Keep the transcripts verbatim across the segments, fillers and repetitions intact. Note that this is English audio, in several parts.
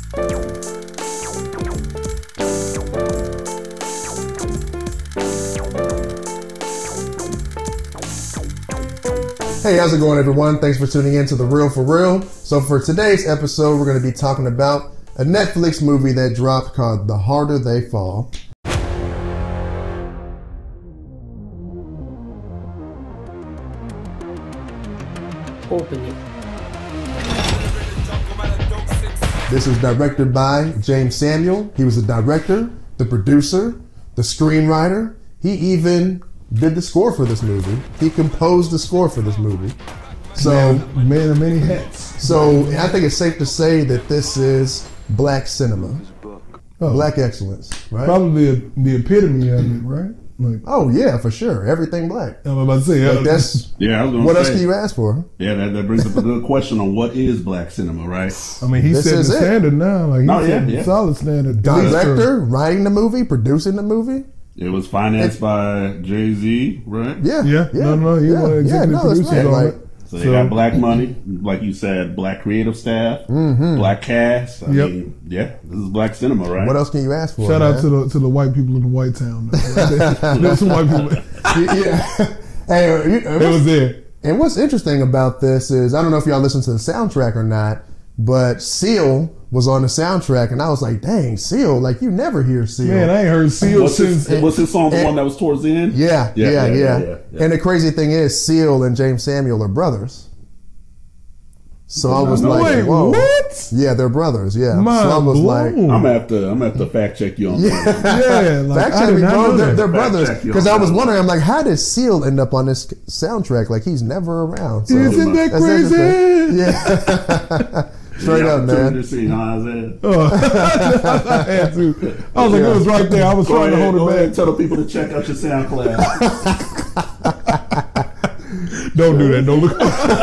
Hey, how's it going, everyone? Thanks for tuning in to The Real for Real. So for today's episode, we're going to be talking about a Netflix movie that dropped called The Harder They Fall. Open it. This is directed by James Samuel. He was the director, the producer, the screenwriter. He even did the score for this movie. He composed the score for this movie. So, man, man of many hats. So I think it's safe to say that this is black cinema, Oh, black excellence, right? Probably the, the epitome of it, right? Like, Oh yeah, for sure. Everything black. I'm about to say, Like uh, that's Yeah, I was gonna what say. else can you ask for? Yeah, that, that brings up a good question on what is black cinema, right? I mean, he This set the is it. standard now. Like, he No, set yeah, the yeah. solid standard. At least for- Director, writing the movie, producing the movie. It was financed by Jay-Z, right? Yeah, Yeah, no, no, he yeah, one of the yeah, executive no, that's producers right. on Like, it. So they got black money, like you said, black creative staff, Mm-hmm. black cast. I Yep. mean, yeah, this is black cinema, right? What else can you ask for? Shout out man? to the to the white people in the White Town. There's some white people. yeah. Hey, you, They was there. and what's interesting about this is I don't know if y'all listen to the soundtrack or not, but Seal was on the soundtrack, and I was like, "Dang, Seal! Like you never hear Seal." Man, I ain't heard Seal What's since. his, what's his song, the and- one that was towards the end? Yeah, yeah, yeah, Yeah, yeah, yeah, yeah. And the crazy thing is, Seal and James Samuel are brothers. So I was No, like, Wait, "Whoa, what? yeah, they're brothers." Yeah, Mind so I was like, blown. I'm gonna have to, I'm gonna have to fact check you on that. Yeah, like, Fact I check did me, not bro. know They're, that. they're Fact brothers. check you Because on I was that. wondering, I'm like, how did Seal end up on this soundtrack? Like he's never around. So Isn't that that's crazy? interesting. Yeah, straight Yeah, up, man. To see, huh, Isaiah? Oh, I had to. I was like, it was right there. I was Go trying to ahead, hold go it ahead back. and tell the people to check out your SoundCloud. Don't do that. Don't look.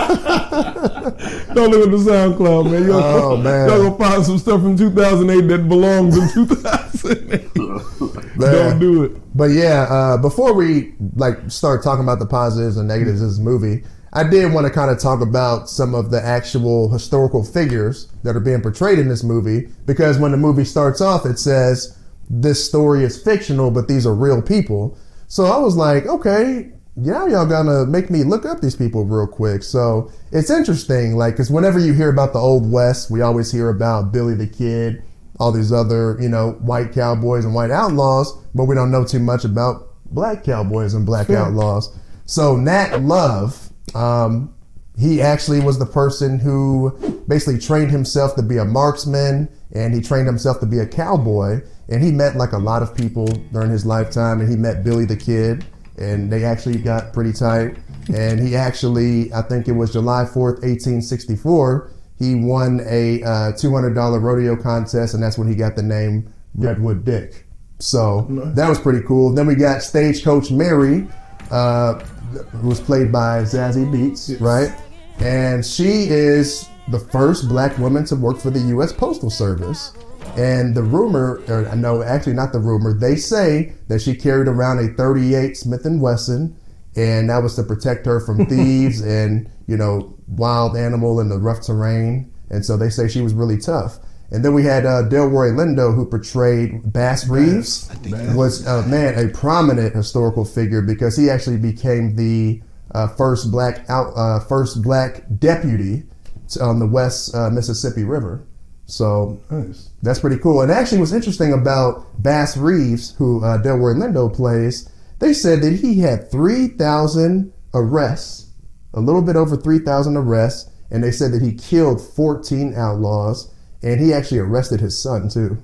Don't look at the SoundCloud, man. Y'all, Oh, man. y'all gonna find some stuff from two thousand eight that belongs in two thousand eight. Man. Don't do it. But yeah, uh, before we like start talking about the positives and negatives of this movie, I did want to kind of talk about some of the actual historical figures that are being portrayed in this movie, because when the movie starts off, it says this story is fictional, but these are real people. So I was like, okay, yeah, y'all gonna make me look up these people real quick. So it's interesting, like, because whenever you hear about the Old West, we always hear about Billy the Kid, all these other, you know, white cowboys and white outlaws, but we don't know too much about black cowboys and black Sure. outlaws. So Nat Love, um, he actually was the person who basically trained himself to be a marksman, and he trained himself to be a cowboy, and he met like a lot of people during his lifetime, and he met Billy the Kid, and they actually got pretty tight. And he actually, I think it was July fourth, eighteen sixty-four, he won a uh, two hundred dollars rodeo contest, and that's when he got the name Redwood Dick. So that was pretty cool. Then we got Stagecoach Mary, uh, who was played by Zazie Beetz, right? And she is the first black woman to work for the U S Postal Service. And the rumor, or no, actually not the rumor, they say that she carried around a thirty-eight Smith and Wesson, and that was to protect her from thieves and, you know, wild animal in the rough terrain. And so they say she was really tough. And then we had uh, Delroy Lindo, who portrayed Bass Reeves, was, uh, man, a prominent historical figure, because he actually became the uh, first black out, uh, first black deputy on the West uh, Mississippi River. So Nice. that's pretty cool. And actually, what's interesting about Bass Reeves, who uh, Delroy Lindo plays, they said that he had three thousand arrests, a little bit over three thousand arrests, and they said that he killed fourteen outlaws, and he actually arrested his son too.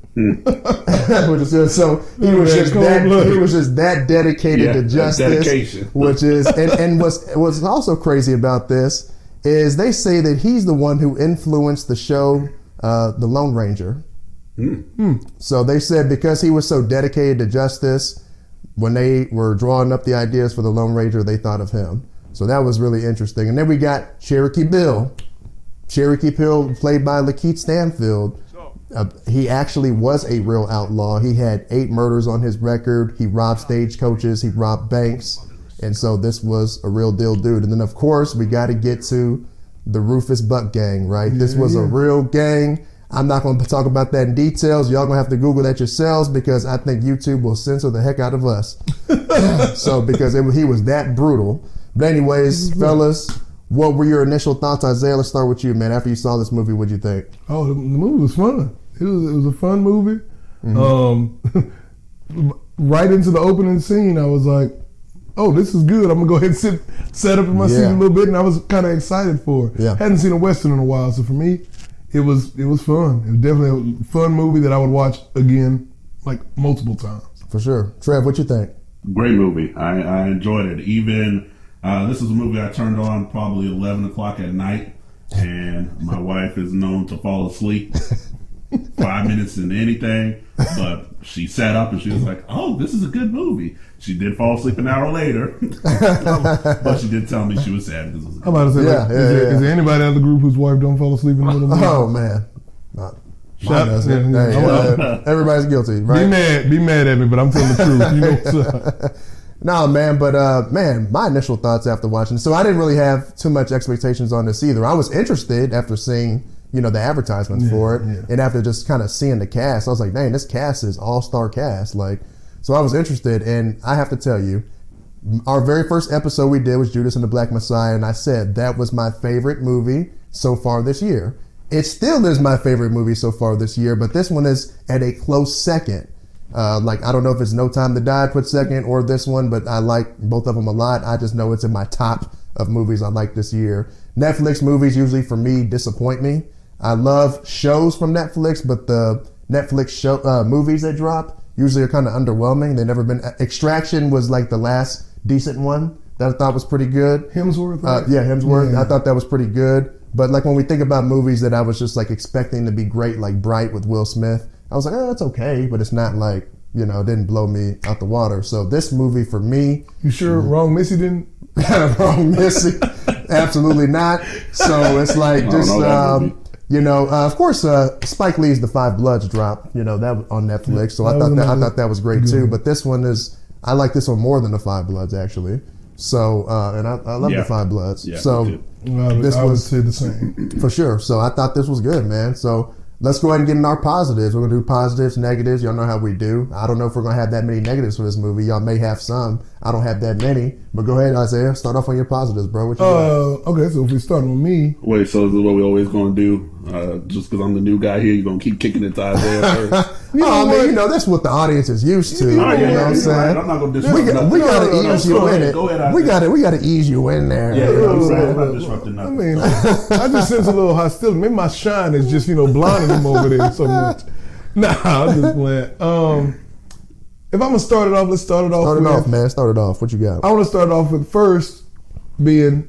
Which is good. So he was Man, just cold that blooded. he was just that dedicated Yeah, to that justice, dedication. which is and, and what's what's also crazy about this is they say that he's the one who influenced the show uh, The Lone Ranger. So they said because he was so dedicated to justice, when they were drawing up the ideas for the Lone Ranger, they thought of him. So that was really interesting. And then we got Cherokee Bill. Cherokee Bill, played by Lakeith Stanfield. Uh, he actually was a real outlaw. He had eight murders on his record. He robbed stagecoaches. He robbed banks. And so this was a real deal dude. And then, of course, we got to get to the Rufus Buck gang, right? This was a yeah. real gang. I'm not going to talk about that in details. Y'all going to have to Google that yourselves because I think YouTube will censor the heck out of us. So, because it, he was that brutal. But anyways, fellas, what were your initial thoughts? Isaiah, let's start with you, man. After you saw this movie, what'd you think? Oh, the, the movie was fun. It was, it was a fun movie. Mm-hmm. Um, right into the opening scene, I was like, oh, this is good. I'm going to go ahead and sit, set up in my Yeah. seat a little bit. And I was kind of excited for it. Yeah. Hadn't seen a Western in a while. So for me, it was it was fun. It was definitely a fun movie that I would watch again, like multiple times. For sure. Trev, what you think? Great movie. I, I enjoyed it. Even uh, this is a movie I turned on probably eleven o'clock at night, and my wife is known to fall asleep five minutes into anything, but she sat up and she was like, "Oh, this is a good movie." She did fall asleep an hour later, but she did tell me she was sad because it was a good I'm about to say, Yeah, like, yeah, is, there, yeah. is there anybody out of the group whose wife don't fall asleep in the middle of the Oh, movie? man. Not, Shout- mine doesn't. yeah, yeah. Hey, I'm- uh, everybody's guilty, Be right? mad, be mad at me, but I'm telling the truth. You know what's up. No, man, but uh, man, my initial thoughts after watching. So I didn't really have too much expectations on this either. I was interested after seeing, you know, the advertisements Yeah, for it, yeah. and after just kind of seeing the cast, I was like, dang, this cast is all star cast. Like, so I was interested, and I have to tell you, our very first episode we did was Judas and the Black Messiah, and I said that was my favorite movie so far this year. It still is my favorite movie so far this year, but this one is at a close second. Uh, like, I don't know if it's No Time to Die put second or this one, but I like both of them a lot. I just know it's in my top of movies I like this year. Netflix movies usually for me disappoint me. I love shows from Netflix, but the Netflix show uh, movies that drop usually are kind of underwhelming. They've never been. Extraction was like the last decent one that I thought was pretty good. Hemsworth, Uh, right? yeah, Hemsworth. Yeah. I thought that was pretty good. But like when we think about movies that I was just like expecting to be great, like Bright with Will Smith, I was like, oh, it's okay, but it's not like, you know, it didn't blow me out the water. So this movie for me, You sure Wrong Missy didn't? wrong, Missy, absolutely not. So it's like don't just, know that um, movie. you know, uh, of course, uh, Spike Lee's The Five Bloods drop, you know, that was on Netflix. So I That thought was that I another thought that was great good too. one. But this one is, I like this one more than The Five Bloods actually. So uh, and I, I love Yeah. The Five Bloods. Yeah, so. me too. I would, This I would was- say the same. For sure. So I thought this was good, man. So let's go ahead and get in our positives. We're going to do positives, negatives. Y'all know how we do. I don't know if we're going to have that many negatives for this movie. Y'all may have some. I don't have that many. But go ahead, Isaiah. Start off on your positives, bro. What you got? Uh, okay, so if we start with me, Wait, so is this what we always going to do? Uh, just because I'm the new guy here, you're going to keep kicking it to Isaiah first? you oh, know I mean, what? you know, that's what the audience is used to. You You know know, what? what I'm you're saying? right. I'm not going to We disrupt got, nothing. we got No, to no, no, ease go you ahead, in it. go ahead, we Isaiah. got to we got to ease you in there. Yeah, you know what I'm saying? I'm Uh, not disrupting I nothing. mean, I just sense a little hostility. Maybe my shine is just, you know, blinding him over there so much. Nah, I'm just playing. Um, if I'm going to start it off, let's start it off Start it with, off, man. Start it off. What you got? I want to start it off with first being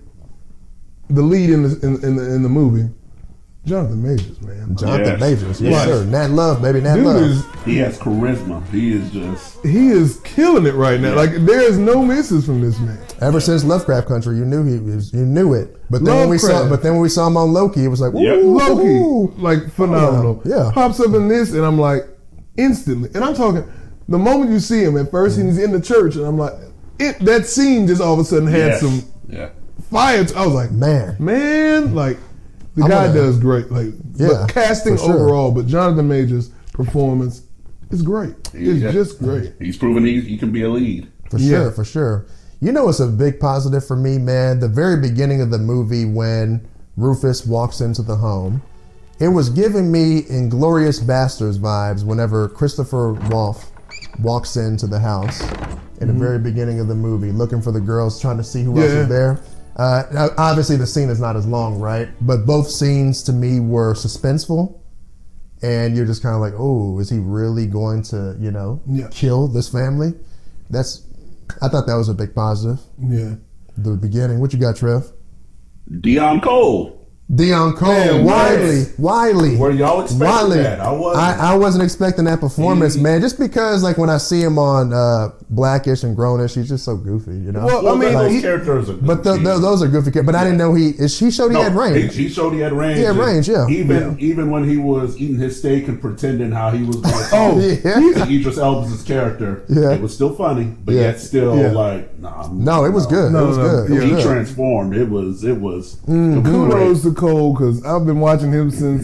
the lead in the, in, in the, in the movie, Jonathan Majors, man. Jonathan Yes. Majors. Yes, Yes. sir. Nat Love, baby. Nat Dude Love. is, He has charisma. He is just... he is killing it right now. Yeah. Like, there is no misses from this man. Ever since Lovecraft Country, you knew he was. You knew it. But then when we saw, Lovecraft. but then when we saw him on Loki, it was like, Yep. woo, Loki, like phenomenal. Yeah, yeah. Pops up in this, and I'm like, instantly. And I'm talking, the moment you see him at first, and he's in the church, and I'm like, it, that scene just all of a sudden had Yes. some Yeah. fire. I was like, man. man, like the I'm guy gonna- does great. Like, Yeah, but casting for sure. overall, but Jonathan Majors' performance is great. It's Yeah. just great. He's proven he, he can be a lead. For Yeah. sure, for sure. You know, it's a big positive for me, man. The very beginning of the movie, when Rufus walks into the home, it was giving me Inglorious Bastards vibes whenever Christopher Waltz walks into the house in the very beginning of the movie, looking for the girls, trying to see who else Yeah. is there. Uh, now, obviously, the scene is not as long, right? But both scenes to me were suspenseful. And you're just kind of like, oh, is he really going to, you know, Yeah. kill this family? That's, I thought that was a big positive. Yeah. The beginning. What you got, Trev? Deion Cole. Dion Cole, Man, Wiley, yes. Wiley. Were y'all expecting that? I wasn't. I, I wasn't expecting that performance, He- man. Just because, like, when I see him on uh, Blackish and Grownish, he's just so goofy, you know. Well, Well, I mean, those he- characters are good. but the, the, those are goofy. But I didn't know he. Is he showed he No, had range? He, he showed he had range. He had and range, yeah. Even even when he was eating his steak and pretending how he was going to Oh, yeah. to Idris Elba's character, Yeah. it was still funny, but Yeah. yet still Yeah. like nah. No, it was good. No, it was no, good. It was yeah. He good. transformed. It was it was, Mm-hmm. it was great. Kudos to Cole because I've been watching him since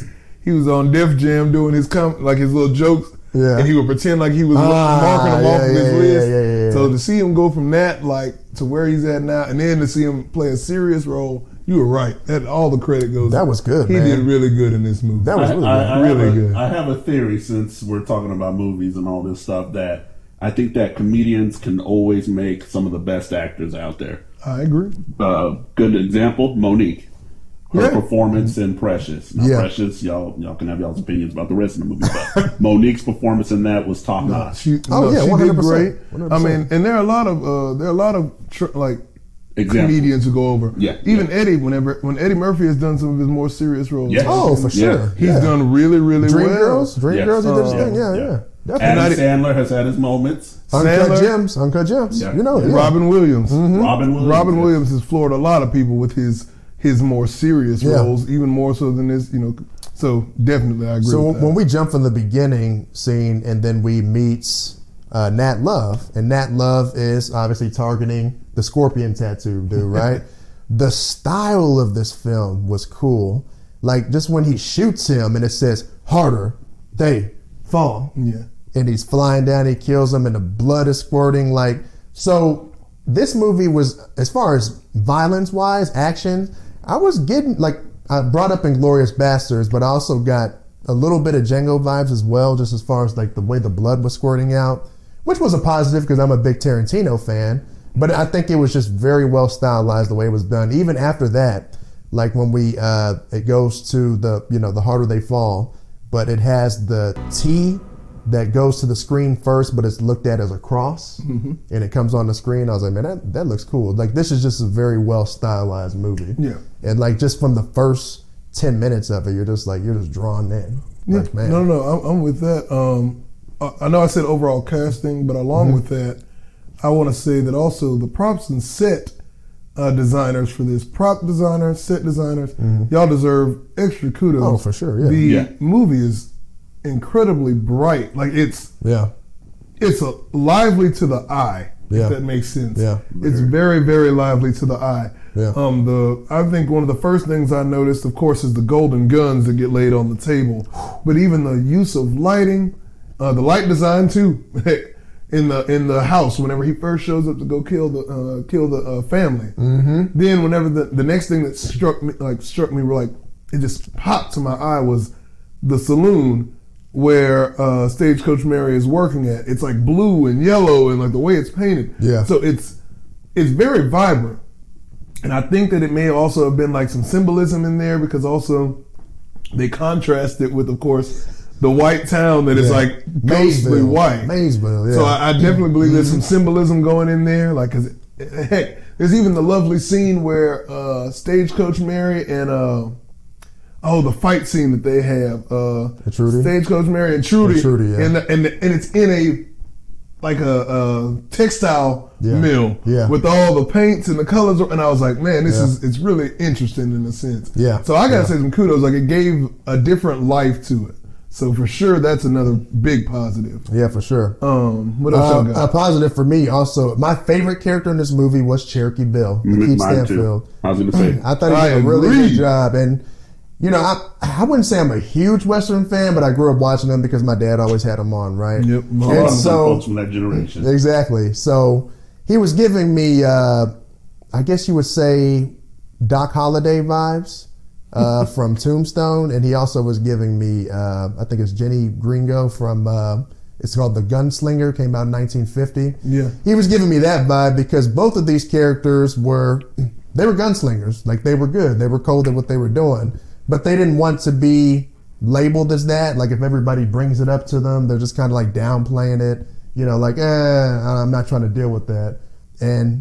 he was on Def Jam doing his com- like his little jokes. Yeah. And he would pretend like he was Ah, marking them yeah, off of his yeah, list. yeah, yeah, yeah. So to see him go from that like to where he's at now, and then to see him play a serious role, you were right. That all the credit goes. That was good, He man. did really good in this movie. That was really I, good. I, I Really have a, good. I have a theory, since we're talking about movies and all this stuff, that I think that comedians can always make some of the best actors out there. I agree. Uh, good example, Monique. Her Yeah. performance in Precious. Now, Yeah. Precious, y'all y'all can have y'all's opinions about the rest of the movie, but Monique's performance in that was top No, notch. she, Oh, no, yeah, she one hundred did percent. great. one hundred I percent. mean, and there are a lot of uh, there are a lot of tr- like Example. comedians who go over. Yeah, Even yeah. Eddie, whenever when Eddie Murphy has done some of his more serious roles. Yes. Oh, for Yeah. sure. He's yeah. done really, really Dream well. Girls. Dream Yes. Girls. He did his Uh, thing. Yeah, yeah. yeah. Definitely. Adam Sandler has had his moments. Uncut Sandler. Gems. Uncut Gems. Yeah. You know, yeah. Robin Williams. Robin Williams. Robin Williams has floored a lot of people with his his more serious Yeah. roles, even more so than this. You know, so definitely I agree. So with that. when we jump from the beginning scene and then we meet uh, Nat Love, and Nat Love is obviously targeting the scorpion tattoo dude, right? The style of this film was cool. Like just when he shoots him and it says harder, they fall. yeah, And he's flying down, he kills him, and the blood is squirting. Like, so this movie was, as far as violence wise, action, I was getting, like, I brought up Inglourious Bastards, but I also got a little bit of Django vibes as well, just as far as like the way the blood was squirting out, which was a positive because I'm a big Tarantino fan. But I think it was just very well stylized the way it was done. Even after that, like when we, uh, it goes to the, you know, the harder they fall, but it has the T that goes to the screen first, but it's looked at as a cross, Mm-hmm. and it comes on the screen. I was like, man, that, that looks cool. Like this is just a very well stylized movie. Yeah. And like just from the first ten minutes of it, you're just like you're just drawn in. yeah. Like, man. No, no, no. I'm, I'm with that. Um, I, I know I said overall casting, but along Mm-hmm. with that, I want to say that also the props and set uh, designers for this, prop designers, set designers, y'all deserve extra kudos. Mm-hmm. Oh, for sure, yeah. The Yeah. movie is incredibly bright. Like it's Yeah. it's a lively to the eye. Yeah. If that makes sense. Yeah. It's very, very lively to the eye. Yeah. Um, the I think one of the first things I noticed, of course, is the golden guns that get laid on the table. But even the use of lighting, uh, the light design too, in the in the house. Whenever he first shows up to go kill the uh, kill the uh, family, mm-hmm. then whenever the the next thing that struck me like struck me like it just popped to my eye was the saloon where uh, Stagecoach Mary is working at. It's like blue and yellow and like the way it's painted. Yeah. So it's it's very vibrant. And I think that it may also have been like some symbolism in there because also they contrast it with, of course, the white town that is Yeah. like ghostly Maysville. white. Maysville, yeah. So I, I definitely believe there's some symbolism going in there. Like, cause heck, there's even the lovely scene where uh, Stagecoach Mary and uh, oh, the fight scene that they have. Uh, And Trudy? Stagecoach Mary and Trudy. And Trudy, yeah. And, the, and, the, and it's in a like a, a textile Yeah. mill Yeah. with all the paints and the colors. And I was like, man, this Yeah. is it's really interesting in a sense. Yeah. So I gotta Yeah. say some kudos. Like it gave a different life to it. So for sure, that's another big positive. Yeah, for sure. Um, what else y'all Uh, a got? positive for me also. My favorite character in this movie was Cherokee Bill, Lakeith Mine Stanfield. too. I was going to say. I thought he I did a really agree. good job. And, you know, I I wouldn't say I'm a huge Western fan, but I grew up watching them because my dad always had them on, right? Yep. A lot And of so, folks from that generation. exactly. So he was giving me, uh, I guess you would say, Doc Holliday vibes uh, from Tombstone. And he also was giving me, uh, I think it's Jenny Gringo from, uh, it's called The Gunslinger, came out in nineteen fifty. Yeah. He was giving me that vibe because both of these characters were, they were gunslingers. Like they were good. They were cold at what they were doing. But they didn't want to be labeled as that. Like if everybody brings it up to them, they're just kind of like downplaying it. You know, like, eh, I'm not trying to deal with that. And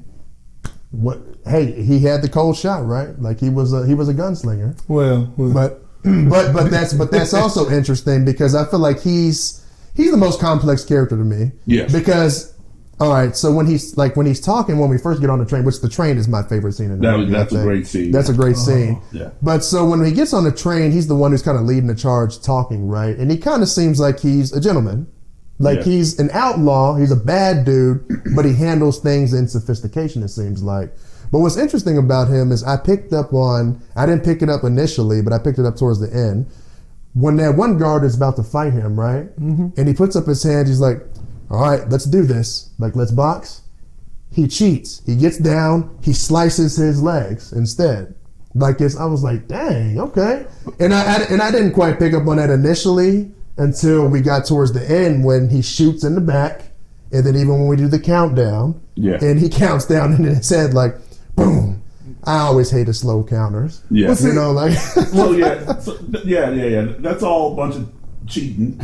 what? Hey, he had the cold shot, right? Like he was a he was a gunslinger. Well, well But but but that's but that's also interesting because I feel like he's he's the most complex character to me. Yes. Because all right, so when he's like when he's talking when we first get on the train, which the train is my favorite scene in the That- movie. I that's a think. great scene. That's a great scene. yeah. But so when he gets on the train, he's the one who's kind of leading the charge, talking, right? And he kind of seems like he's a gentleman. Like Yeah. he's an outlaw, he's a bad dude, but he handles things in sophistication, it seems like. But what's interesting about him is I picked up on, I didn't pick it up initially, but I picked it up towards the end. when that one guard is about to fight him, right? Mm-hmm. And he puts up his hands, he's like, all right, let's do this. Like, let's box. He cheats. He gets down, he slices his legs instead. Like, it's, I was like, dang, okay. And I, I and I didn't quite pick up on that initially until we got towards the end when he shoots in the back. And then even when we do the countdown, Yeah. and he counts down in his head like, boom. I always hated slow counters. Yeah. You know, like. Well, yeah, so, yeah, yeah, yeah. That's all a bunch of cheating.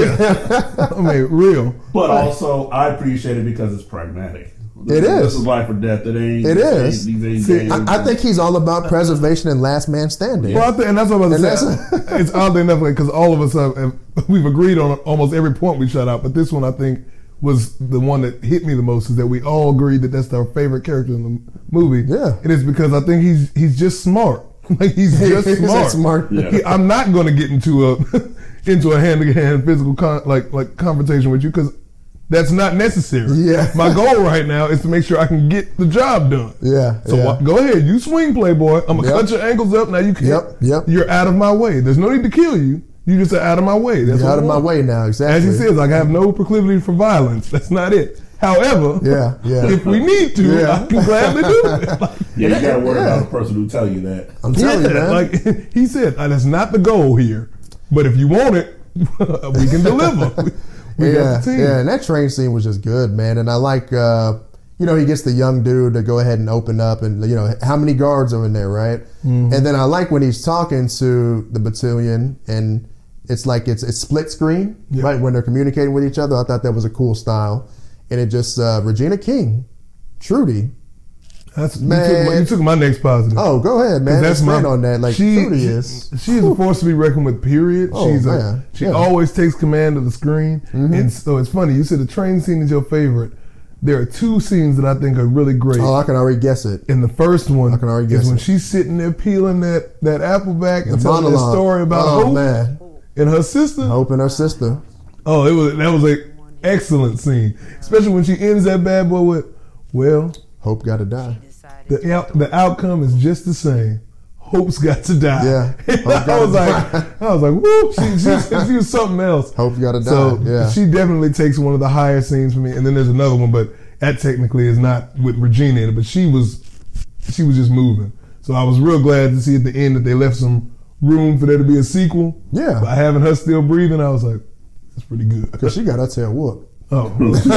Yeah. I mean, real. But also, I appreciate it because it's pragmatic. It is. This is life or death. It ain't. It is. These ain't See, games. I, I think he's all about preservation and last man standing. Well, I think, and that's what I was And going to say. It's oddly enough because all of us have, have we've agreed on almost every point we shut out, but this one I think was the one that hit me the most. Is that we all agreed that that's our favorite character in the movie. Yeah. It is because I think he's he's just smart. Like he's just He's smart. smart. Yeah. He- I'm not going to get into a into a hand to hand physical con, like like confrontation with you because that's not necessary. Yeah. My goal right now is to make sure I can get the job done. Yeah. So yeah. wha- go ahead, you swing, Playboy. I'm gonna Yep. cut your ankles up. Now you can't. Yep, yep. You're out of my way. There's no need to kill you. You just are out of my way. That's You're what out I of my want. way now, exactly. As he says, like I have no proclivity for violence. That's not it. However, Yeah, yeah. if we need to, Yeah. I can gladly do it. Like, Yeah, you gotta worry Yeah. about the person who tell you that. I'm telling you, yeah, man. like he said, uh, that's not the goal here. But if you want it, we can deliver. We, we yeah, got the team. yeah, and that train scene was just good, man. And I like, uh, you know, he gets the young dude to go ahead and open up, and you know, how many guards are in there, right? Mm-hmm. And then I like when he's talking to the battalion, and it's like it's it's split screen, Yeah. right? When they're communicating with each other, I thought that was a cool style. And it just uh, Regina King, Trudy. That's you Man. took, my, you took my next positive. Oh, go ahead, man. That's Expand my on that. Like she, Trudy she is. She is a force to be reckoned with. Period. Oh, She's a, man. she Yeah. always takes command of the screen, and so it's funny. You said the train scene is your favorite. There are two scenes that I think are really great. Oh, I can already guess it. And the first one I can already is guess when it. she's sitting there peeling that, that apple back and The telling that monologue. story about oh Hope man, and her sister. Hope and her sister. Oh, it was that was a excellent scene, especially when she ends that bad boy with, "Well, Hope got to die. the out, the outcome is just the same. Hope's got to die." Yeah. And Hope I gotta was like, I was like, "Woo!" She, she, she was something else. Hope got to die. So yeah. she definitely takes one of the higher scenes for me. And then there's another one, but that technically is not with Regina in it. But she was, she was just moving. So I was real glad to see at the end that they left some room for there to be a sequel. Yeah. By having her still breathing, I was like, that's pretty good. Because she got her tail whooped. Oh.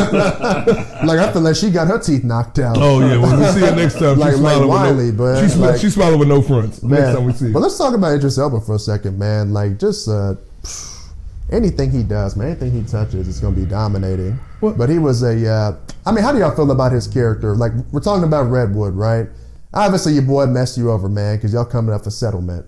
Like I feel like she got her teeth knocked out. Oh yeah, when we see her next time, Like- she's like smiling Wiley, with no, but, she's, like- she's smiling with no fronts. Man. Next time we see her. But let's talk about Idris Elba for a second, man. Like just uh, anything he does, man, anything he touches, it's gonna be dominating. What? But he was a. Uh, I mean, how do y'all feel about his character? Like we're talking about Redwood, right? Obviously, your boy messed you over, man, because y'all coming up for settlement,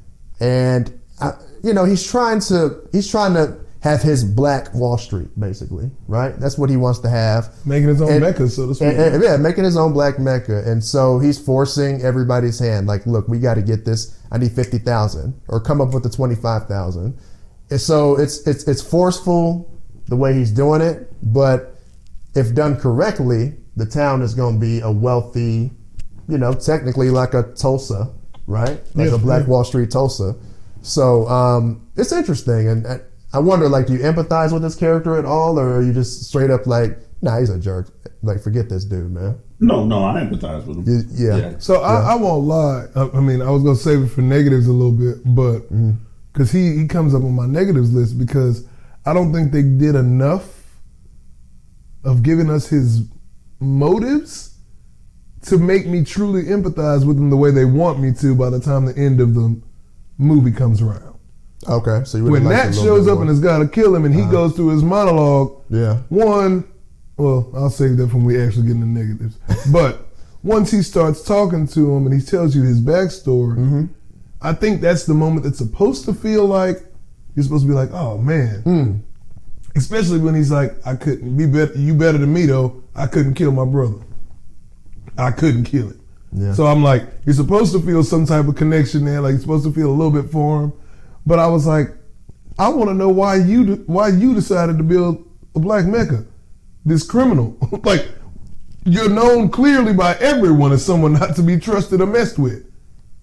and uh, you know he's trying to he's trying to have his Black Wall Street, basically, right? That's what he wants to have. Making his own And- mecca, so to speak. And- and- yeah, making his own black mecca, and so he's forcing everybody's hand. Like, look, we got to get this. I need fifty thousand, or come up with the twenty five thousand. And so it's it's it's forceful the way he's doing it, but if done correctly, the town is going to be a wealthy, you know, technically like a Tulsa, right? Like Yeah, a Black yeah. Wall Street Tulsa. So um, it's interesting, and. and I wonder, like, do you empathize with this character at all, or are you just straight up like, nah, he's a jerk. Like, forget this dude, man. No, no, I empathize with him. You- yeah. So I, I won't lie. I, I mean, I was gonna save it for negatives a little bit, but because he he comes up on my negatives list because I don't think they did enough of giving us his motives to make me truly empathize with him the way they want me to by the time the end of the movie comes around. Okay, so you would When like Nat shows up and has got to kill him, and he goes through his monologue. yeah, One, well, I'll save that when we actually get in the negatives. But once he starts talking to him and he tells you his backstory, Mm-hmm. I think that's the moment that's supposed to feel like you're supposed to be like, oh man. Mm. Especially when he's like, I couldn't be better. You better than me though. I couldn't kill my brother. I couldn't kill it. Yeah. So I'm like, you're supposed to feel some type of connection there. Like you're supposed to feel a little bit for him. But I was like, I want to know why you why you decided to build a black mecca, this criminal. Like you're known clearly by everyone as someone not to be trusted or messed with.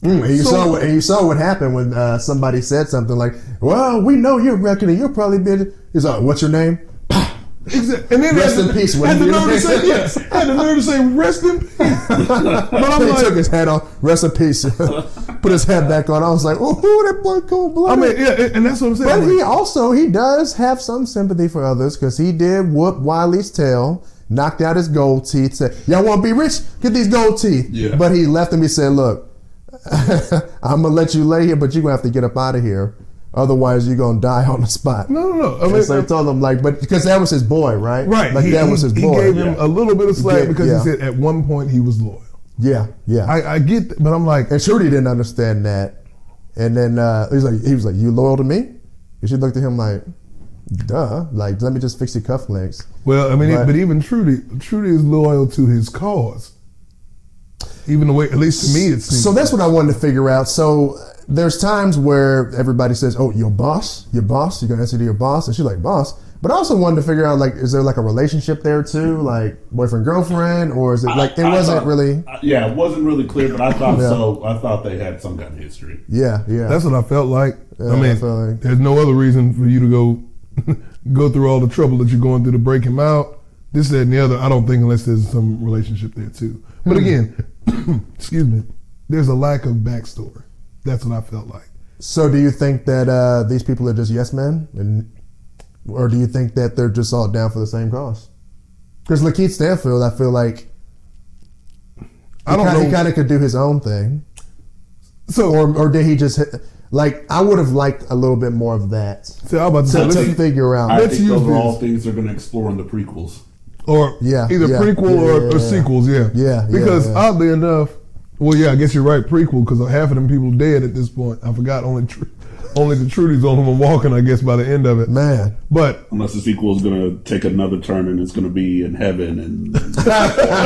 Mm, and you So- saw what, and you saw what happened when uh, somebody said something like, "Well, we know you're reckoning. You'll probably be." He's like, "What's your name?" Exactly. And then Rest had in the- peace, Had wouldn't the you? nerve to say yes. Had the nerve to say rest in peace. But I'm he like, took his hat off. Rest in peace. Put his hat back on. I was like, "Oh, that boy cold I blooded." mean, yeah, and that's what I'm saying. But I'm he like, also he does have some sympathy for others because he did whoop Wiley's tail, knocked out his gold teeth. Said, "Y'all want to be rich? Get these gold teeth." Yeah. But he left him. He said, "Look, I'm gonna let you lay here, but you're gonna have to get up out of here. Otherwise, you're gonna die on the spot." no, no, no. I And mean, so he told him like, but because that was his boy, right? right. Like he, that he- was his he boy. gave him Yeah. a little bit of slack Yeah, because yeah. he said at one point he was loyal. Yeah, yeah. I, I get, that, but I'm like, And Trudy didn't understand that. And then uh, he was like, he was like, "You loyal to me?" And she looked at him like, "Duh." Like, let me just fix your cufflinks. well, I mean, But- but even Trudy, Trudy is loyal to his cause. Even the way, at least to me, it seems. So that's what I wanted to figure out. So uh, there's times where everybody says, "Oh, your boss, your boss, you're gonna answer to your boss," and she's like, "Boss." But I also wanted to figure out, like, is there like a relationship there too, like boyfriend girlfriend, or is it like it I wasn't thought- really? I- yeah, it wasn't really clear, but I thought Yeah. so. I thought they had some kind of history. Yeah, yeah. That's what I felt like. Yeah, I mean, I felt like- there's no other reason for you to go go through all the trouble that you're going through to break him out. This, that, and the other. I don't think unless there's some relationship there too. But Hmm. again, excuse me, there's a lack of backstory. That's what I felt like. So do you think that uh, these people are just yes men, and or do you think that they're just all down for the same cause? Because Lakeith Stanfield, I feel like I don't he, know. He kind of could do his own thing, So, or or did he just hit, like? I would have liked a little bit more of that see, I was to, about to say, to let's- figure out. I Let's think use those are all this. things they're going to explore in the prequels. or Yeah, either yeah, prequel yeah, or, yeah, or yeah. sequels, yeah. Yeah, yeah, Because yeah. oddly enough, well, yeah, I guess you're right, prequel, because half of them people dead at this point. I forgot only tr- only the Trudy's on them walking, I guess, by the end of it. Man, But Unless the sequel is going to take another turn and it's going to be in heaven, and, and but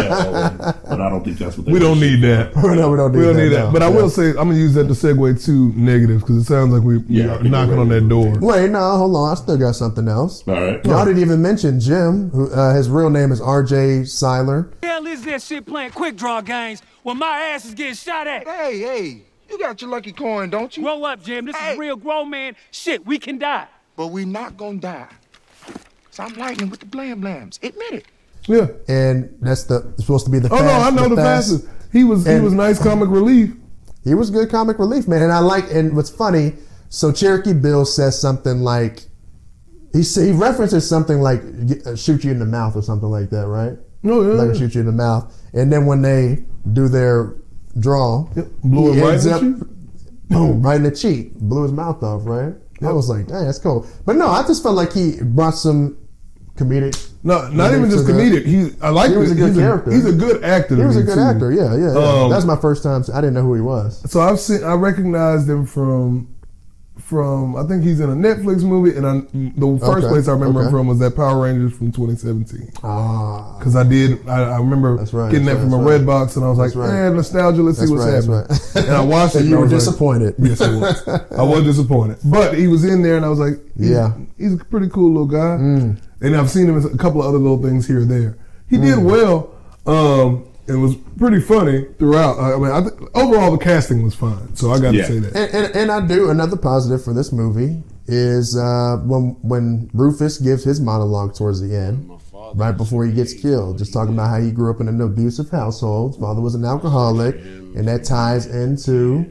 I don't think that's what they we don't need that. no, we don't need We don't that. need that. no. But I Yeah. will say, I'm going to use that to segue to negatives, because it sounds like we, we Yeah, I are think knocking we're on ready that to door. Wait, no, hold on. I still got something else. All right. Y'all didn't even mention Jim. Who uh, his real name is R J Seiler. hell is that shit playing quick draw games when my ass is getting shot at? Hey, hey, you got your lucky coin, don't you? Grow up, Jim. This Hey. is real grown man shit. We can die. But we not gonna die. Stop lightning with the blam blams. Admit it. Yeah. And that's the supposed to be the. Oh, fast, no, I know the, fastest. He was he And- was nice comic relief. He was good comic relief, man. And I like. And what's funny, so Cherokee Bill says something like, he say, he references something like uh, shoot you in the mouth or something like that, right? No, yeah. Like shoot you in the mouth. And then when they do their draw, Yep. Blew he him right ends in the up- cheek? boom, right in the cheek, blew his mouth off, right? I was like, dang, that's cool. But no, I just felt like he brought some comedic. No, not even to just the- comedic. He, I like. He was a it. good he's character. A, he's a good actor. He to was a me, good too. actor, yeah, yeah. yeah. Um, that was my first time. I didn't know who he was. So I've seen. I recognized him from, from. I think he's in a Netflix movie, and I, the first Okay, place I remember him okay. from was that Power Rangers from twenty seventeen. Ah, Because I did. I, I remember That's right, getting that's that right, from a that's red right. box, and I was like, That's right. "Eh, nostalgia. Let's that's see what's right, happening." that's right. And I watched it. And and you I were was like- disappointed. Yes, I was. I was disappointed, but he was in there, and I was like, he's, Yeah. he's a pretty cool little guy." Mm. And I've seen him in a couple of other little things here or there. He did Mm. well. Um, it was pretty funny throughout. I mean, I th- overall the casting was fine, so I got Yeah. to say that. And, and, and I do another positive for this movie is uh, when when Rufus gives his monologue towards the end, right before he gets killed, just talking about how he grew up in an abusive household. His father was an alcoholic, and that ties into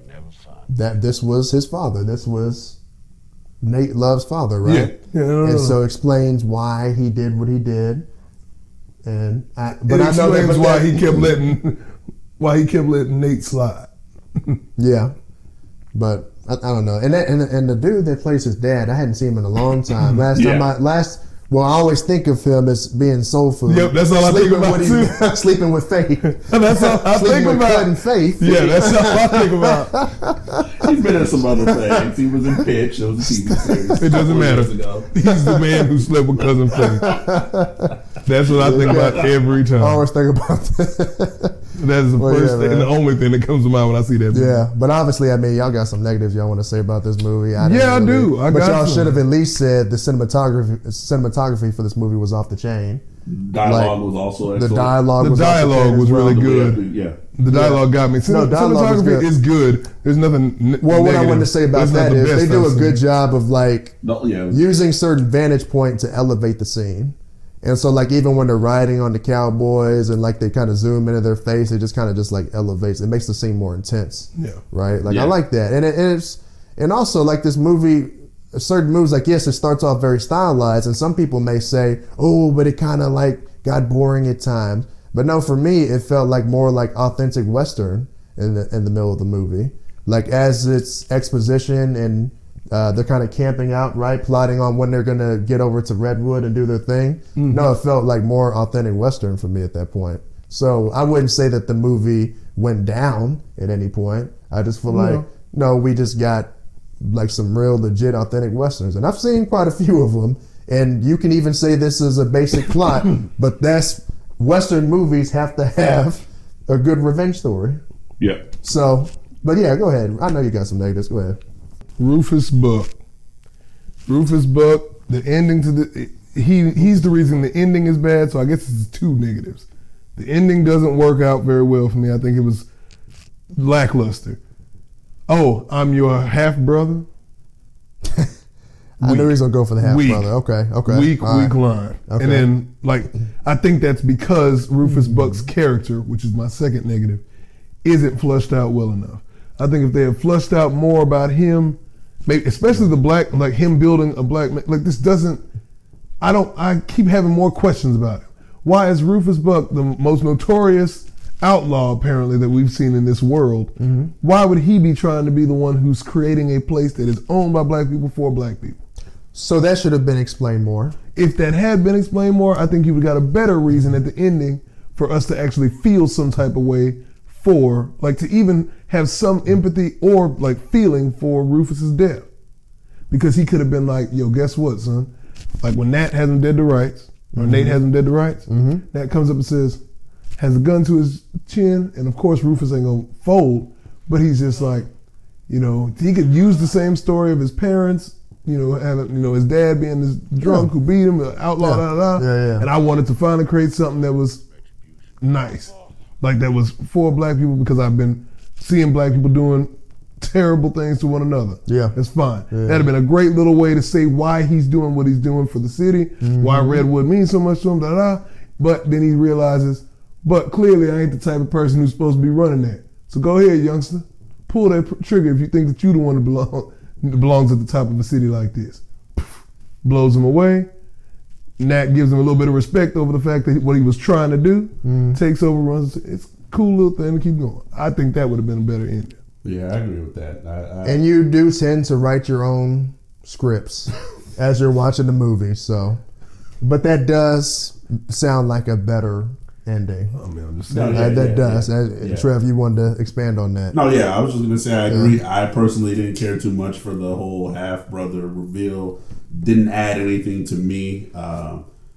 that this was his father. This was Nate Love's father, right? Yeah. Yeah, no, no, and no. so explains why he did what he did. And I, But but it I know that, explains but why that- he kept letting why he kept letting Nate slide. Yeah, but I, I don't know. And that, and and the dude that plays his dad, I hadn't seen him in a long time. Last time Yeah. I last. Well, I always think of him as being soul food. Yep, that's all I think about, with too. sleeping with Faith. That's all I sleeping think with about. Cud and Faith. Yeah, that's all I think about. He's been in some other things. He was in Pitch. It was a T V series. It doesn't four matter. years ago. He's the man who slept with cousin Faith. That's what I think about every time. I always think about that. That is the Well, first yeah, thing and the man. only thing that comes to mind when I see that movie. Yeah, but obviously, I mean, y'all got some negatives y'all want to say about this movie. I didn't Yeah, I really. do. I but got y'all some. should have at least said the cinematography cinematography for this movie was off the chain. Dialogue Like, was also The excellent. dialogue The was also dialogue good as was well. really The way- good. Yeah. The dialogue got me. Cin- No, dialogue was cinematography good. is good. There's nothing. N- Well, what I negative, wanted to say but about it's not that the is best they do I've a good seen. job of like No, yeah. using certain vantage point to elevate the scene. And so like even when they're riding on the cowboys and like they kind of zoom into their face, it just kind of just like elevates. It makes the scene more intense. Yeah. Right? Like Yeah. I like that. And, it, and it's and also like this movie certain moves like yes, it starts off very stylized and some people may say, "Oh, but it kind of like got boring at times." But no, for me it felt like more like authentic Western in the in the middle of the movie. Like as it's exposition and Uh, they're kind of camping out, right? Plotting on when they're going to get over to Redwood and do their thing. Mm-hmm. No, it felt like more authentic Western for me at that point. So I wouldn't say that the movie went down at any point. I just feel like, no, we just got like some real legit authentic Westerns. And I've seen quite a few of them. And you can even say this is a basic plot, but that's Western movies have to have a good revenge story. Yeah. So, but yeah, go ahead. I know you got some negatives. Go ahead. Rufus Buck. Rufus Buck, the ending to the he he's the reason the ending is bad, so I guess it's two negatives. The ending doesn't work out very well for me. I think it was lackluster. Oh, I'm your half brother. I knew he was gonna go for the half Weak. brother. Okay, okay. Weak, All weak right. line. Okay. And then, like, I think that's because Rufus Buck's character, which is my second negative, isn't flushed out well enough. I think if they had flushed out more about him, maybe especially the black, like him building a black man, like this doesn't. I don't. I keep having more questions about him. Why is Rufus Buck the most notorious outlaw apparently that we've seen in this world? Mm-hmm. Why would he be trying to be the one who's creating a place that is owned by black people for black people? So that should have been explained more. If that had been explained more, I think you would have got a better reason at the ending for us to actually feel some type of way for, like to even have some empathy or like feeling for Rufus's death. Because he could have been like, yo, guess what, son? Like when Nat has him dead to rights, or Mm-hmm. Nate has him dead to rights, Mm-hmm. Nat comes up and says, has a gun to his chin, and of course Rufus ain't gonna fold, but he's just like, you know, he could use the same story of his parents, you know, having, you know, his dad being this drunk Yeah. who beat him, an outlaw, Yeah. da, da, da. Yeah, yeah. And I wanted to finally create something that was nice, like that was for black people, because I've been seeing black people doing terrible things to one another. Yeah. That's fine. Yeah. That'd have been a great little way to say why he's doing what he's doing for the city, Mm-hmm. why Redwood means so much to him, da da. da. But then he realizes, but clearly I ain't the type of person who's supposed to be running that. So go ahead, youngster, pull that pr- trigger if you think that you the one that belong that belongs at the top of a city like this. Poof. Blows him away. Nat gives him a little bit of respect over the fact that what he was trying to do. Mm-hmm. Takes over, runs. It's a cool little thing to keep going. I think that would have been a better ending. Yeah, I agree with that. I, I, And you do tend to write your own scripts as you're watching the movie, so. But that does sound like a better ending. I mean, I'm just No, saying. yeah, Uh, that yeah, does. yeah, Uh, yeah. Trev, you wanted to expand on that. No, yeah, I was just gonna say I agree. I personally didn't care too much for the whole half brother reveal. Didn't add anything to me. Uh,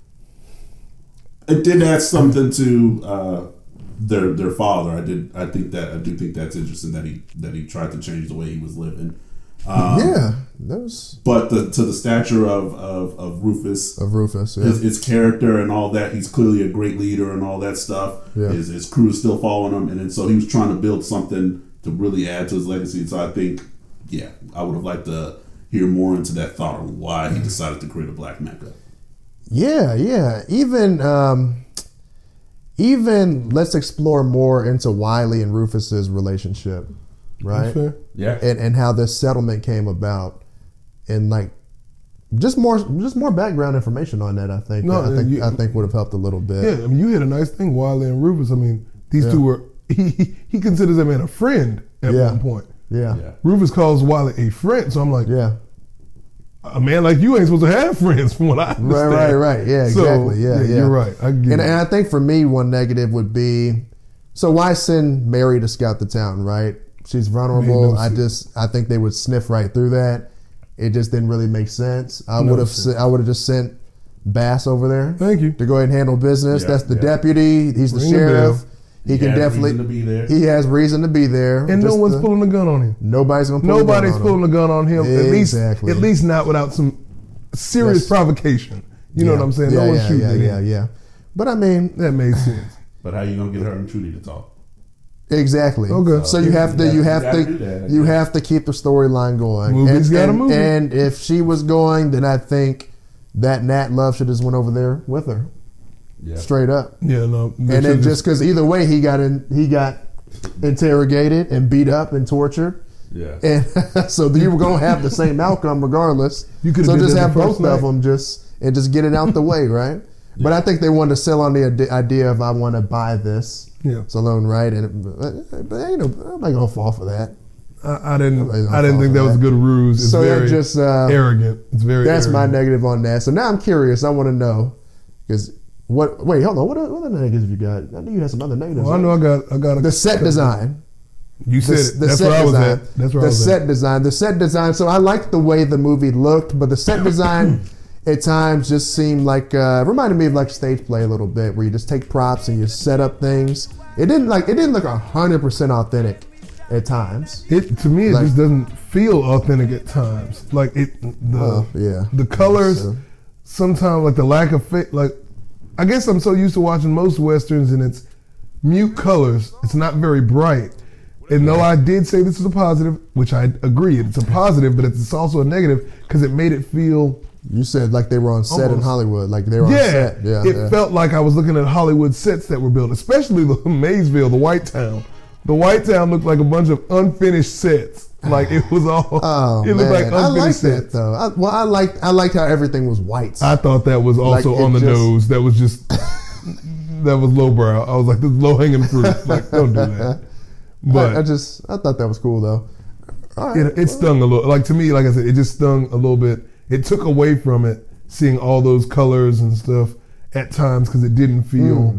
it did add something to uh, their their father. I did. I think that I do think that's interesting that he that he tried to change the way he was living. Um, Yeah, that was But the, to the stature of of, of Rufus, of Rufus. Yeah. his, his character and all that, he's clearly a great leader and all that stuff. Yeah. His, his crew is still following him, and then so he was trying to build something to really add to his legacy. So I think, yeah, I would have liked to hear more into that thought on why he decided to create a Black Mecca. Yeah, yeah. Even um even let's explore more into Wiley and Rufus's relationship, right? That's fair. Yeah, And and how this settlement came about, and like just more just more background information on that. I think No, I think you- I think would have helped a little bit. Yeah, I mean, you hit a nice thing, Wiley and Rufus. I mean, these Yeah. two were, he, he considers that man a friend at Yeah. one point. Yeah, yeah. Rufus calls Wiley a friend, so I'm like, yeah. a man like you ain't supposed to have friends, from what I understand. Right, right, right. Yeah, So, exactly. Yeah, yeah. You're right. I get And, it. and I think for me, one negative would be, so why send Mary to scout the town, right? She's vulnerable. Made no I sense. just, I think they would sniff right through that. It just didn't really make sense. I No would have, sense. I would have just sent Bass over there Thank you. to go ahead and handle business. Yeah, That's the yeah. deputy. He's the Ring the sheriff. bell. He, He can has definitely. reason to be there. He has reason to be there. And no Just one's the- pulling a gun on him. Nobody's gonna. Pull Nobody's a gun on pulling him. a gun on him. At least, Exactly. at least not without some serious That's- provocation. You know Yeah. what I'm saying? Yeah, no one's yeah, shooting yeah, at yeah, him. yeah. But I mean, that made sense. But how you gonna get her and Trudy to talk? Exactly. Okay. So you have to, you have You gotta to, do that, I you guess. have to keep the storyline going. Movie's and, gotta and, move. and if she was going, then I think that Nat Love should just went over there with her, Yeah. straight up. Yeah, no. they And then should just because either way he got in, he got interrogated and beat up and tortured. Yeah. And so you were gonna have the same outcome regardless. You could've so did just that have the both first night. of them just and just get it out the way, right? But I think they wanted to sell on the ide- idea of I want to buy this Yeah. Salone, right? And but, but ain't no, I'm not gonna fall for that. I, I didn't. Nobody's gonna I didn't fall think for that was a that. good ruse. It's So that very just, uh, arrogant. It's very. That's my arrogant. negative on that. So now I'm curious. I want to know because what? Wait, hold on. What, what other negatives you got? I knew you had some other negatives. Well, I know I got. I got a, the set design. You said The, it. the That's set where I was design. at. That's where the I was set at. design. The set design. So I liked the way the movie looked, but the set design at times just seemed like uh, reminded me of like stage play a little bit, where you just take props and you set up things. It didn't like it didn't look hundred percent authentic at times. It to me, it Like- just doesn't feel authentic at times. Like it, the Oh, yeah. the colors. So- Sometimes, like the lack of fit. Like I guess I'm so used to watching most westerns, and it's mute colors. It's not very bright. And though I did say this is a positive, which I agree, it's a positive, but it's also a negative because it made it feel. You said like they were on set in Almost. Hollywood, like they were on Yeah, set. Yeah, it yeah. felt like I was looking at Hollywood sets that were built, especially the Maysville, the White Town. The White Town looked like a bunch of unfinished sets. Like it was all. Oh it looked man, like I like unfinished that sets. though. I, well, I liked I liked how everything was white. I thought that was also Like, it on the just- nose. That was just that was lowbrow. I was like, this is low hanging fruit. Like, don't do that. But I, I just I thought that was cool though. All right. it, it stung a little. Like to me, like I said, it just stung a little bit. It took away from it seeing all those colors and stuff at times because it didn't feel. Mm.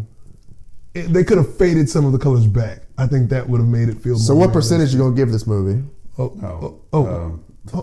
It, they could have faded some of the colors back. I think that would have made it feel. So more what percentage you gonna give this movie? Oh, Oh. oh, oh. Um,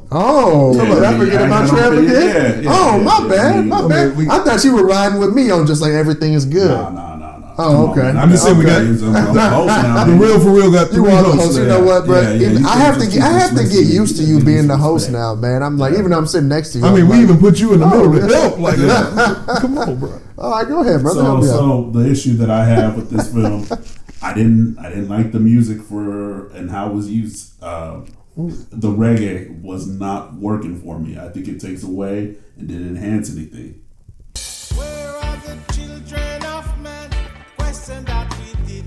Oh, Yeah, did I yeah, forget yeah, about I Trev don't think- again? yeah, yeah, oh, yeah, my yeah, bad, yeah. my I bad. mean, we- I thought you were riding with me on just like everything is good. Nah, nah, nah, nah. Oh, Come on, okay. man. I'm just saying we got- I'm, I'm the host now. The real for real got You three are the hosts. host. You there. know what, bro? Yeah, yeah, Even- you I can't have to just get. I keep have to get dismissing used to me. you You being the disrespect. host now, man. I'm like, even though I'm sitting next to you. I I'm mean, we like, even put you in the Oh, middle to really? help. Like, that. Come on, bro. all right, go ahead, brother. So, Help me out. so the issue that I have with this film, I didn't, I didn't like the music for and how it was used. Uh, the reggae was not working for me. I think it takes away and didn't enhance anything. Where are the children of men? Question that we did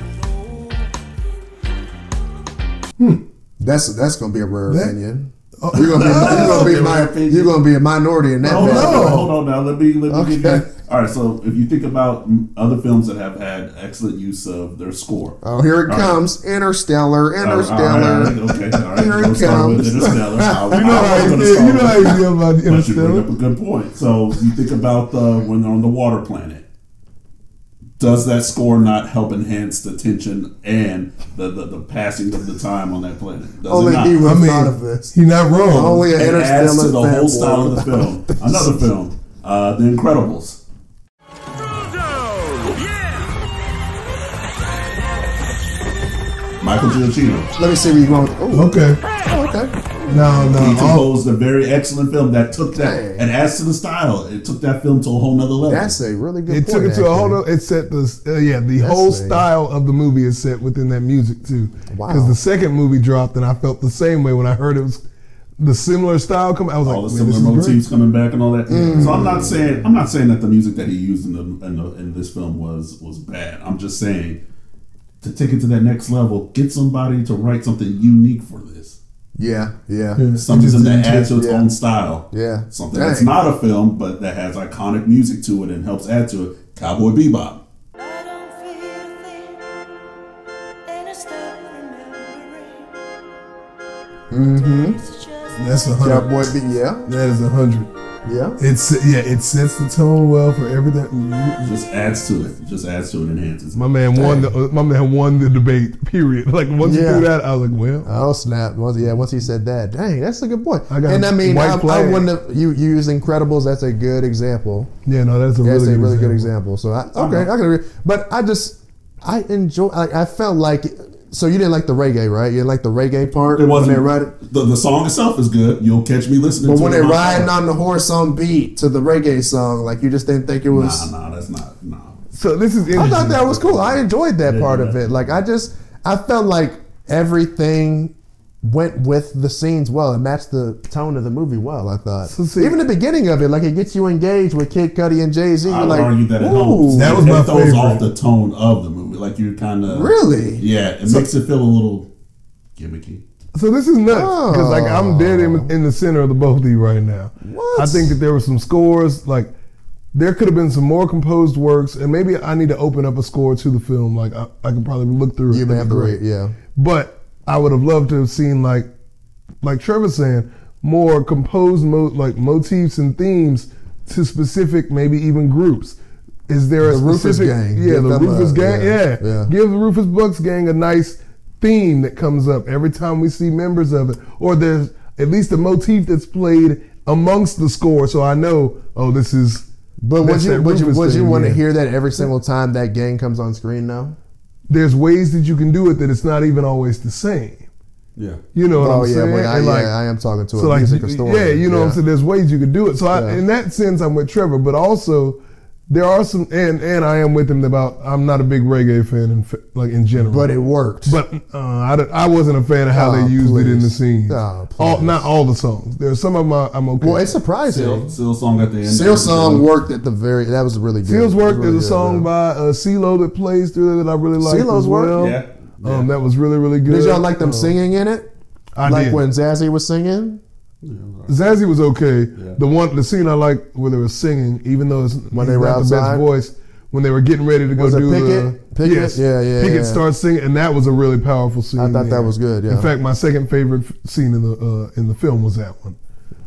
not know. That's that's gonna be a rare That- opinion. You're gonna be, you're gonna be my, you're gonna be a minority in that. Hold man. on, hold on now. Let me let me Okay. give you. All right, so if you think about mm, other films that have had excellent use of their score. Oh, here it All right. comes. Interstellar, All right, all Interstellar. right, okay, all right. Here it We'll start with comes. Interstellar. I, You know I how was you gonna feel. start You know with how you feel about But you bring Interstellar. up a good point. So you think about the when they're on the water planet. Does that score not help enhance the tension and the, the, the passing of the time on that planet? Does Only it not? he would I have mean, thought of this. He's not wrong. Only an It adds Interstellar to the whole fanboy style of the would film. have thought Another this. film, uh, The Incredibles. Michael Giacchino. Let me see where you going. Oh, Okay. oh, okay. No, no. He all- composed a very excellent film that took that Dang. and adds to the style. It took that film to a whole nother level. That's a really good. It point, took it to a whole. actually. Other, it set the uh, yeah the That's whole a- style of the movie is set within that music too. Wow. Because the second movie dropped and I felt the same way when I heard it was the similar style come. I was all like, the man, this similar is great. motifs coming back and all that. Mm. So I'm not saying I'm not saying that the music that he used in the, in, the, in this film was was bad. I'm just saying to take it to that next level, get somebody to write something unique for this. Yeah, yeah, Yeah. Something It just that didn't adds to its yeah. own style. yeah. Something Dang. that's not a film, but that has iconic music to it and helps add to it. Cowboy Bebop. I don't feel a thing, and I start remembering. Mm-hmm. It's just That's a hundred. Cowboy B. Yeah, That is a hundred. yeah. It's yeah. It sets the tone well for everything. Just adds to it. Just adds to it and enhances it. My man won the uh, my man won the debate. Period. Like once Yeah. you do that, I was like, well, Oh snap! Once, yeah, once he said that, dang, that's a good point. I got and I mean, white I, I flag. wouldn't have, you you use Incredibles. That's a good example. yeah, no, that's a That's really a good really good example. example. So I, okay, I can agree. But I just I enjoy. Like I felt like. So you didn't like the reggae, right? You didn't like the reggae part It wasn't. when they ride. The, the song itself is good. You'll catch me listening But to when it. they're in my riding car. on the horse on beat to the reggae song, like you just didn't think it was. Nah, nah, that's not. Nah. So this is I interesting. thought that was cool. I enjoyed that Yeah, part yeah. of it. Like I just, I felt like everything went with the scenes well. It matched the tone of the movie well. I thought. So see- Even the beginning of it, like it gets you engaged with Kid Cudi and Jay Z. I You're would like, argue that it ooh, helps. That was it my throws favorite. off the tone of the movie. Like you kind of Really? Yeah, it makes it feel a little gimmicky. So this is nuts because like I'm dead Oh. in, in the center of the both of you right now. What? I think that there were some scores like there could have been some more composed works, and maybe I need to open up a score to the film. Like I, I can probably look through it. You may have It'd to be read, great. yeah. But I would have loved to have seen like like Trevor saying more composed mo- like motifs and themes to specific maybe even groups. Is there a The Rufus specific Gang. Yeah, Give the them Rufus a- Gang. yeah, Yeah. yeah. Give the Rufus Bucks Gang a nice theme that comes up every time we see members of it, or there's at least a motif that's played amongst the score, so I know, oh, this is. But would that's you that would you, Rufus would you thing, want to yeah. hear that every single time that gang comes on screen now? There's ways that you can do it that it's not even always the same. Yeah. You know what Oh I'm yeah, saying? but I, And, like, yeah, I am talking to so a like, music historian. yeah, you know what I'm saying? There's ways you could do it. So I, Yeah. in that sense, I'm with Trevor, but also there are some, and and I am with him about. I'm not a big reggae fan, in, fa- like in general. But it worked. But uh, I, don't- I wasn't a fan of how Oh, they used it in the please. scene. Oh, all, please. not all the songs. There are some of them I- I'm okay. Well, it's Seal, surprising. Seal song at the end. Seal song worked at the very. That was really good. Seals It was work. really There's a good, song yeah. by uh, CeeLo that plays through it that I really like. CeeLo's as work? well. Yeah. Um, that was really really good. Did y'all like them Um, singing in it? I like did. when Zazzy was singing. Zazzy was okay. The one, the scene I liked where they were singing, even though it's When he's they were not the outside? best voice, when they were getting ready to go Was it do Pickett? the Pickett? yes, Yeah, yeah, Pickett yeah. starts singing, and that was a really powerful scene. I thought that there. was good, yeah. In fact, my second favorite f- scene in the uh, in the film was that one.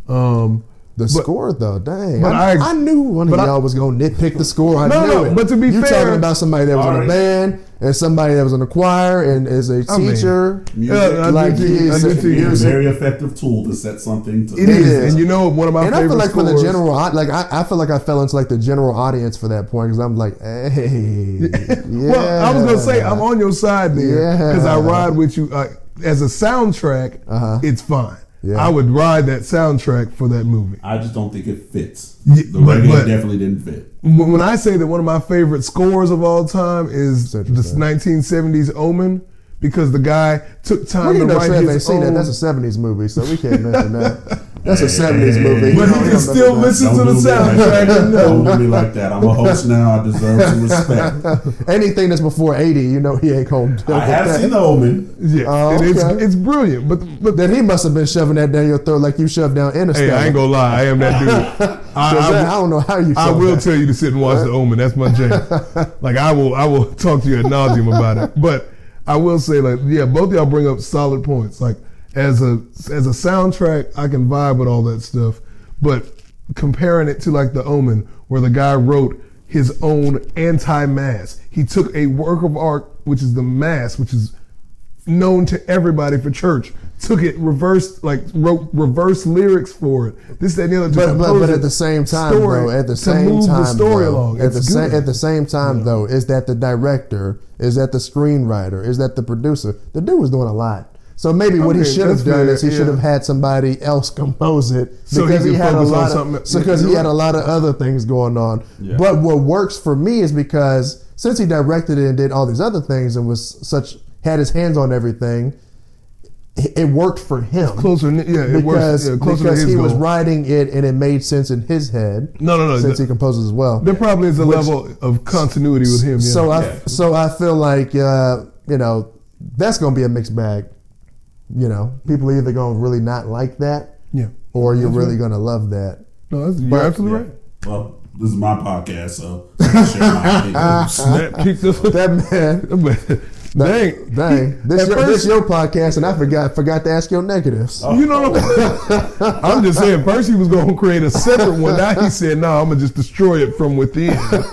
Um, The but- score though, dang! but I, I- I knew one of but I- y'all was gonna nitpick the score. I No, knew no, it. but to be you fair- talking about somebody that was in a Alright. band and somebody that was in a choir and is a I mean, teacher. Yeah, I like do think- he's I do think- It's a music. very effective tool to set something to. It It is. is. and you know one of my And I favorite feel like for the scores- general, au- like I, I feel like I fell into like the general audience for that point because I'm like, hey, Well, I was gonna say I'm on your side there Yeah. because I ride with you uh, as a soundtrack. Uh-huh. It's fine. Yeah. I would ride that soundtrack for that movie. I just don't think it fits. Yeah, the but- reggae but- definitely didn't fit. When when I say that one of my favorite scores of all time is That's the interesting. nineteen seventies Omen, because the guy took time Well, you to know, write Trev ain't his seen that. own. That's a seventies movie, so we can't mention that. That's a seventies movie. But You he know, can don't still remember that. listen to Don't the do me like soundtrack that. and Don't know. do me like that. I'm a host now. I deserve some respect. Anything that's before eighty, you know he ain't gonna do I have that. seen the Omen. Yeah, Oh, and it's okay. it's brilliant. But but Then he must have been shoving that down your throat like you shoved down Interstellar. hey, I ain't gonna lie, I am that dude. I, I, I, I don't know how you. I saw will that. tell you to sit and watch The Omen. That's my jam. Like I will, I will talk to you ad nauseum about it. But I will say, like, yeah, both of y'all bring up solid points. Like as a as a soundtrack, I can vibe with all that stuff. But comparing it to like The Omen, where the guy wrote his own anti-mass, he took a work of art, which is the mass, which is known to everybody for church, took it reversed, like wrote reverse lyrics for it. This, that, and the other. to But, but, compose but a at the same time, story though, at the to same move time, the story though, along. at It's the same good. at the same time, though, is that the director, is that the screenwriter, is that the producer? The dude was doing a lot. So maybe what he Okay, should have that's done fair, is he yeah. should have had somebody else compose it So he because he, could had a focus on lot something- of so because he you're had a right. lot of other things going on. Yeah. But what works for me is because since he directed it and did all these other things and was such had his hands on everything, it it worked for him. Closer, yeah, it because works. Yeah, closer because to his he was goal. writing it and it made sense in his head. No, no, no. Since th- he composes as well. There probably is a Which- level of continuity with him. Yeah. So I Yeah. so I feel like uh, you know that's gonna be a mixed bag. You know, people are either gonna really not like that, yeah. or you're That's really right. gonna love that. No, that's, you're But- absolutely Yeah. right. Well, this is my podcast, so I share my opinions. That picked us That man, Dang, dang, this At your, first- this your podcast, and I forgot forgot to ask your negatives. You know what I'm I'm just saying, first he was going to create a separate one. Now he said, no, I'm going to just destroy it from within.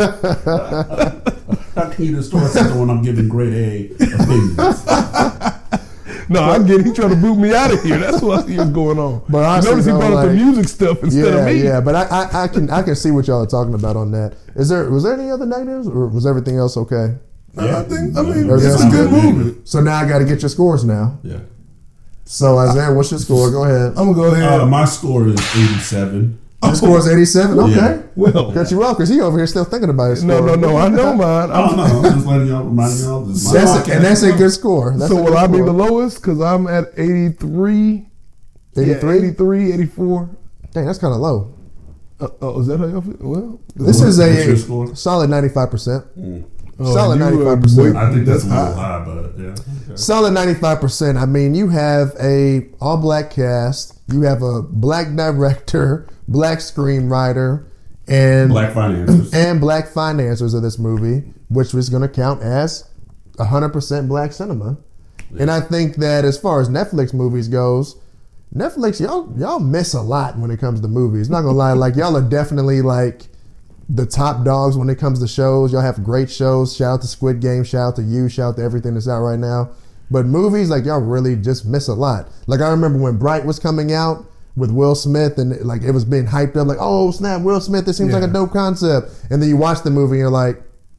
How can you destroy something when I'm giving grade A opinions? No, I get it. He trying to boot me out of here. That's what he was going on. But honestly, Notice he though, brought up the like- music stuff instead Yeah, of me. yeah, but I, I, I can I can see what y'all are talking about on that. Is there was there any other negatives, or was everything else okay? I think, I mean, Everything it's a else good good? movie. So now I got to get your scores now. Yeah. So Isaiah, what's your score? Go ahead. I'm going to go ahead. Uh, my score is eighty-seven. The score is eighty-seven. Okay. Yeah. Well, Got you well, because he over here still thinking about his no, score. no, no. I know mine. Oh I'm, no, I'm just letting y'all, reminding y'all. This is my That's a, podcast. and that's a good score. That's so a will good I be score. the lowest? Because I'm at eighty-three. eighty-three? Yeah, eighty-three, eighty-four. Dang, that's kind of low. Uh, oh, is that how y'all feel? Well, This What- is what's your a score? solid ninety-five percent. oh, solid you are ninety-five percent. way- I think that's, That's a little high. high, but yeah. Okay. Solid ninety-five percent. I mean, you have a all black cast. You have a black director, black screenwriter, and Black financiers. and black financiers of this movie, which was going to count as one hundred percent black cinema. And I think that as far as Netflix movies goes, Netflix, y'all y'all miss a lot when it comes to movies. Not gonna lie, like y'all are definitely like the top dogs when it comes to shows. Y'all have great shows. Shout out to Squid Game. Shout out to you. Shout out to everything that's out right now. But movies, like y'all really just miss a lot. Like I remember when Bright was coming out with Will Smith, and like it was being hyped up, like oh snap, Will Smith. This seems like a Yeah. dope concept. And then you watch the movie, and you're like,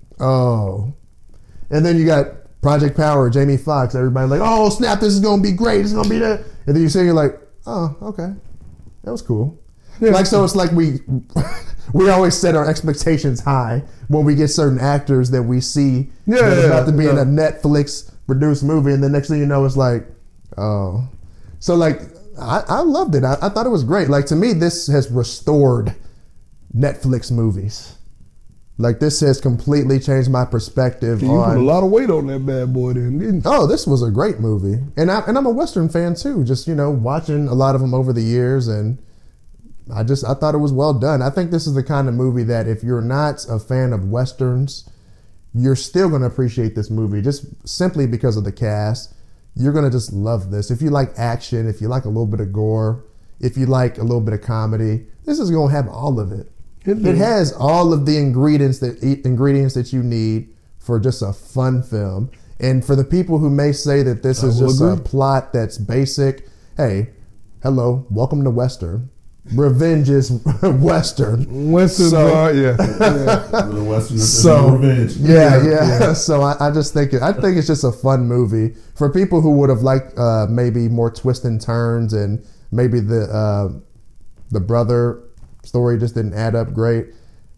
oh. And then you got Project Power, Jamie Foxx. Everybody like, oh snap, this is gonna be great. It's gonna be that. And then you say you're like, oh okay, that was cool. Yeah. Like so, it's like we we always set our expectations high when we get certain actors that we see Yeah, that are yeah, about to be in yeah. a Netflix produced movie, and the next thing you know, it's like, oh. So like, I, I loved it. I, I thought it was great. Like to me, this has restored Netflix movies. Like this has completely changed my perspective You put a on. lot of weight on that bad boy then, didn't you? Oh, this was a great movie, and I and I'm a Western fan too. Just you know, watching a lot of them over the years, and I just I thought it was well done. I think this is the kind of movie that if you're not a fan of Westerns, you're still going to appreciate this movie just simply because of the cast. You're going to just love this. If you like action, if you like a little bit of gore, if you like a little bit of comedy, this is going to have all of it. It It is. has all of the ingredients that ingredients that you need for just a fun film. And for the people who may say that this I is will just a agree. plot that's basic, hey, hello, welcome to Western. Revenge is Western. Western So- bar, yeah. yeah. The Western is So revenge. yeah, Yeah, yeah. yeah. So I, I just think it, I think it's just a fun movie for people who would have liked uh, maybe more twists and turns, and maybe the uh, the brother story just didn't add up great.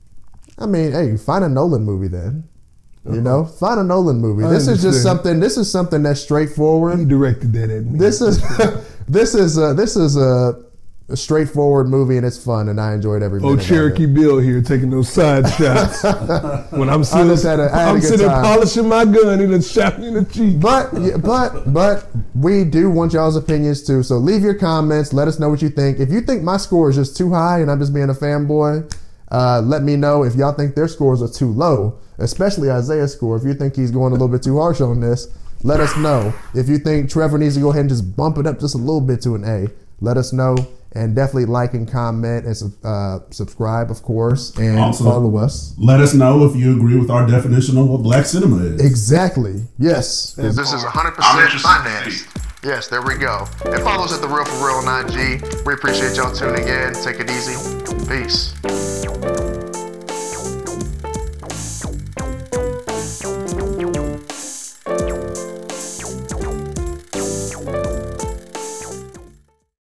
I mean, hey, find a Nolan movie then. You know, find a Nolan movie. I This is just understand. something. This is something that's He straightforward. directed that at me. This is this is a, this is a, a straightforward movie, and it's fun, and I enjoyed every minute Oh, of it. Cherokee Bill here taking those side shots. When I'm sitting, just had a- I had a I'm good sitting time. polishing my gun, he done shot me in the cheek. But yeah, but but we do want y'all's opinions too. So leave your comments. Let us know what you think. If you think my score is just too high and I'm just being a fanboy, uh, let me know. If y'all think their scores are too low, especially Isaiah's score, if you think he's going a little bit too harsh on this, let us know. If you think Trevor needs to go ahead and just bump it up just a little bit to an A, let us know. And definitely like and comment and sub- uh, subscribe, of course, and Also- follow us. Let us know if you agree with our definition of what black cinema is. Exactly. Yes. This is one hundred I'm percent interested to financed. see. Yes, there we go. And follow us at The Real For Real on I G. We appreciate y'all tuning in. Take it easy. Peace.